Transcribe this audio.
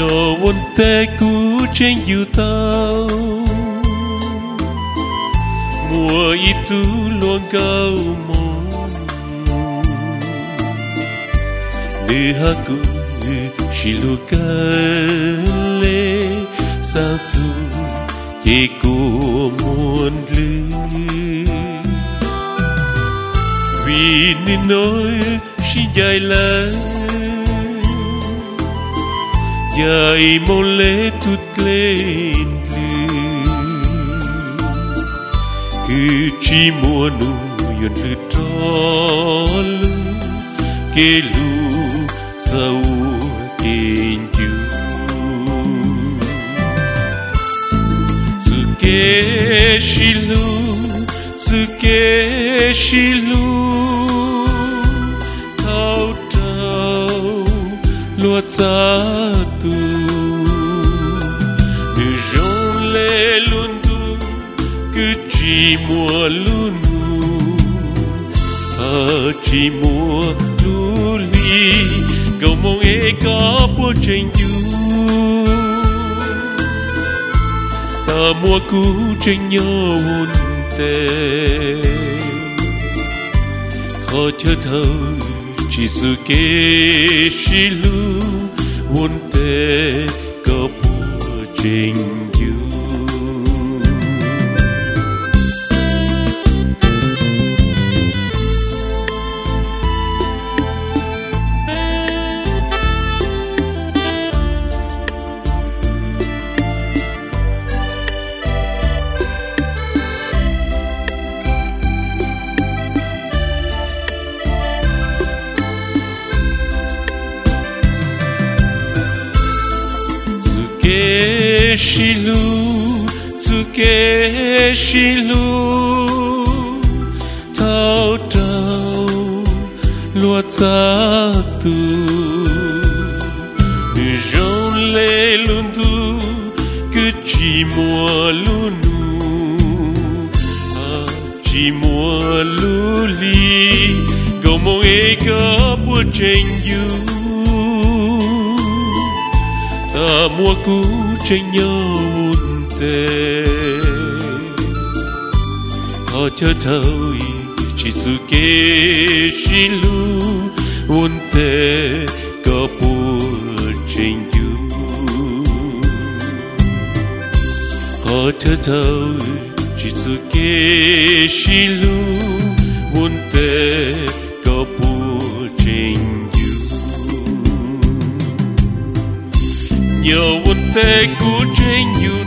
nhờ vốn te cú trên yêu tao mùa itu luôn cao mong để haku shiluka le sao chu ke cô muốn lư vì nên nói xin dài là dài mong lệ tút lên cứ chỉ mua nụ yun lư trò lư kê lù sâu kênh chú Tsuke shilu thao trao lúa giá tu từ rong lê luôn tu cứ chỉ mùa luôn chỉ mùa lu li cầu mong e có bố tranh du ta mua cú tranh nhau hôn tê khó chờ thâu chỉ sự kê shilu hôn tê có bố tranh du Tsuke shilu thao trao lúa giá tu rong lê luôn tu cứ chỉ mùa luôn chỉ mùa lu li cầu mong e có bữa tranh du ta mua cú tranh nhau tê họ chờ thôi chỉ sự kê shilu hôn tê có bùa tranh du họ chờ thôi chỉ sự kê shilu hôn tê có bùa tranh du nhờ hôn tê cú tranh du